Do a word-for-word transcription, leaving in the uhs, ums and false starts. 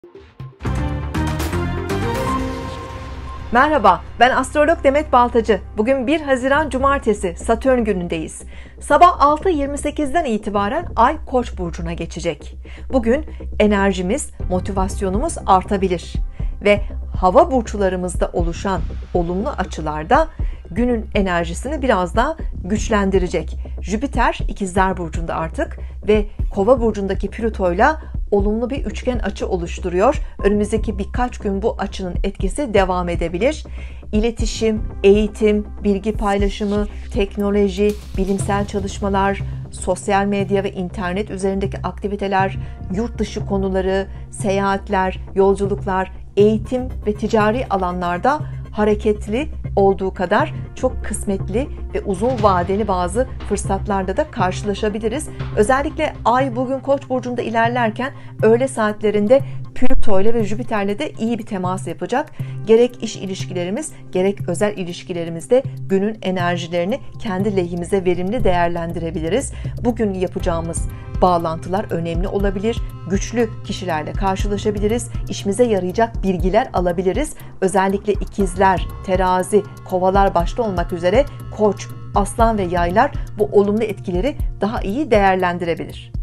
Merhaba, ben astrolog Demet Baltacı. Bugün bir Haziran Cumartesi, Satürn günündeyiz. Sabah altı yirmi sekizden itibaren Ay Koç burcuna geçecek. Bugün enerjimiz, motivasyonumuz artabilir ve hava burçlarımızda oluşan olumlu açılarda günün enerjisini biraz daha güçlendirecek. Jüpiter İkizler burcunda artık ve Kova burcundaki Plüto'yla olumlu bir üçgen açı oluşturuyor. Önümüzdeki birkaç gün bu açının etkisi devam edebilir. İletişim, eğitim, bilgi paylaşımı, teknoloji, bilimsel çalışmalar, sosyal medya ve internet üzerindeki aktiviteler, yurt dışı konuları, seyahatler, yolculuklar, eğitim ve ticari alanlarda hareketli olduğu kadar çok kısmetli ve uzun vadeli bazı fırsatlarda da karşılaşabiliriz. Özellikle Ay bugün Koç burcunda ilerlerken öğle saatlerinde Plüto ile ve Jüpiter ile de iyi bir temas yapacak. Gerek iş ilişkilerimiz, gerek özel ilişkilerimizde günün enerjilerini kendi lehimize verimli değerlendirebiliriz. Bugün yapacağımız bağlantılar önemli olabilir. Güçlü kişilerle karşılaşabiliriz. İşimize yarayacak bilgiler alabiliriz. Özellikle ikizler, terazi, kovalar başta olmak üzere Koç, Aslan ve Yaylar bu olumlu etkileri daha iyi değerlendirebilir.